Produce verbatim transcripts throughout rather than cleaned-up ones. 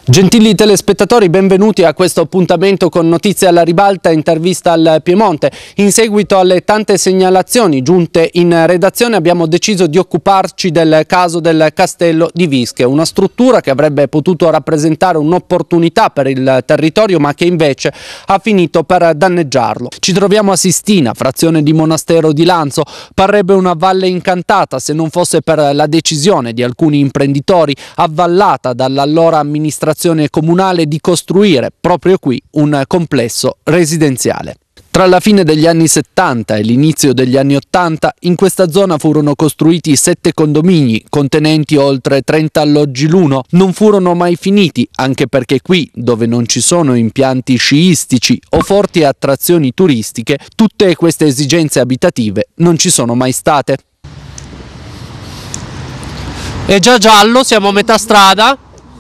Gentili telespettatori, benvenuti a questo appuntamento con Notizie alla ribalta, intervista al Piemonte. In seguito alle tante segnalazioni giunte in redazione abbiamo deciso di occuparci del caso del Castello di Vische, una struttura che avrebbe potuto rappresentare un'opportunità per il territorio ma che invece ha finito per danneggiarlo. Ci troviamo a Sistina, frazione di Monastero di Lanzo. Parrebbe una valle incantata se non fosse per la decisione di alcuni imprenditori, avvallata dall'allora amministrazione comunale, di costruire proprio qui un complesso residenziale. Tra la fine degli anni settanta e l'inizio degli anni ottanta in questa zona furono costruiti sette condomini contenenti oltre trenta alloggi l'uno. Non furono mai finiti, anche perché qui, dove non ci sono impianti sciistici o forti attrazioni turistiche, tutte queste esigenze abitative non ci sono mai state. È già giallo, siamo a metà strada.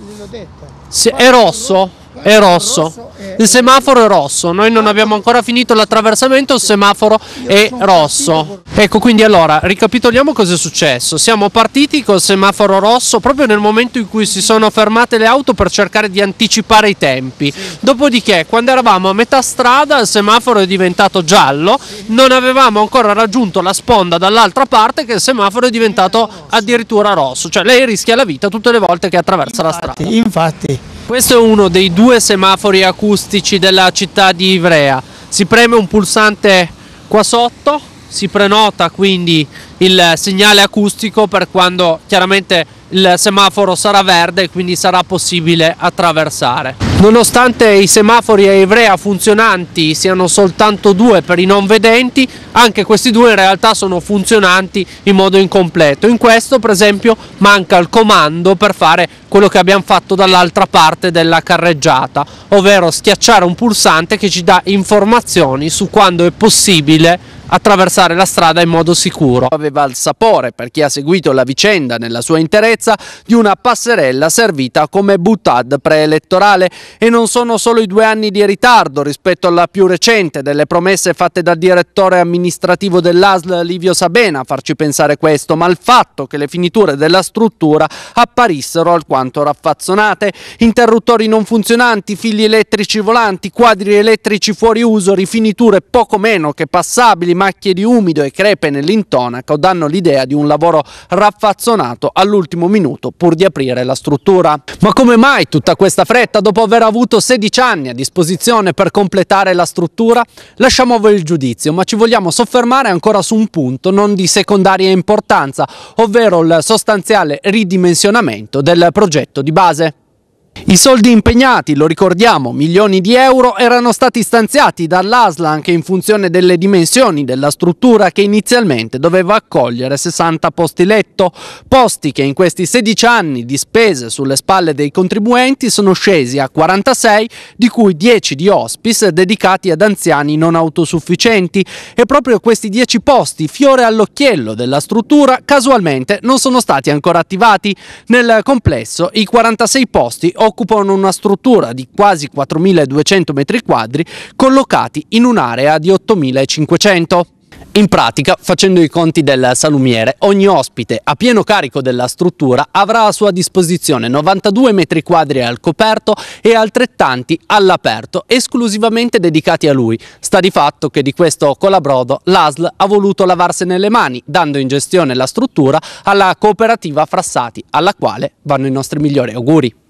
Sì, è rosso, è rosso, il semaforo è rosso, noi non abbiamo ancora finito l'attraversamento, il semaforo è rosso. Ecco, quindi allora ricapitoliamo cosa è successo. Siamo partiti col semaforo rosso proprio nel momento in cui si sono fermate le auto per cercare di anticipare i tempi. Dopodiché, quando eravamo a metà strada, il semaforo è diventato giallo, non avevamo ancora raggiunto la sponda dall'altra parte che il semaforo è diventato addirittura rosso. Cioè lei rischia la vita tutte le volte che attraversa la strada. Infatti. Questo è uno dei due semafori acustici della città di Ivrea. Si preme un pulsante qua sotto, si prenota quindi il segnale acustico per quando chiaramente il semaforo sarà verde e quindi sarà possibile attraversare. Nonostante i semafori a Ivrea funzionanti siano soltanto due per i non vedenti, anche questi due in realtà sono funzionanti in modo incompleto. In questo, per esempio, manca il comando per fare quello che abbiamo fatto dall'altra parte della carreggiata, ovvero schiacciare un pulsante che ci dà informazioni su quando è possibile attraversare la strada in modo sicuro. Aveva il sapore, per chi ha seguito la vicenda nella sua interezza, di una passerella servita come boutade preelettorale, e non sono solo i due anni di ritardo rispetto alla più recente delle promesse fatte dal direttore amministrativo dell'A S L Livio Sabena a farci pensare questo, ma il fatto che le finiture della struttura apparissero alquanto raffazzonate: interruttori non funzionanti, fili elettrici volanti, quadri elettrici fuori uso, rifiniture poco meno che passabili, macchie di umido e crepe nell'intonaco danno l'idea di un lavoro raffazzonato all'ultimo minuto pur di aprire la struttura. Ma come mai tutta questa fretta dopo aver avuto sedici anni a disposizione per completare la struttura? Lasciamo a voi il giudizio, ma ci vogliamo soffermare ancora su un punto non di secondaria importanza, ovvero il sostanziale ridimensionamento del progetto di base. I soldi impegnati, lo ricordiamo, milioni di euro, erano stati stanziati dall'A S L anche in funzione delle dimensioni della struttura, che inizialmente doveva accogliere sessanta posti letto, posti che in questi sedici anni di spese sulle spalle dei contribuenti sono scesi a quarantasei, di cui dieci di hospice dedicati ad anziani non autosufficienti, e proprio questi dieci posti, fiore all'occhiello della struttura, casualmente non sono stati ancora attivati. Nel complesso i quarantasei posti occupano una struttura di quasi quattromiladuecento metri quadri collocati in un'area di ottomilacinquecento. In pratica, facendo i conti del salumiere, ogni ospite a pieno carico della struttura avrà a sua disposizione novantadue metri quadri al coperto e altrettanti all'aperto, esclusivamente dedicati a lui. Sta di fatto che di questo colabrodo l'A S L ha voluto lavarsene le mani, dando in gestione la struttura alla cooperativa Frassati, alla quale vanno i nostri migliori auguri.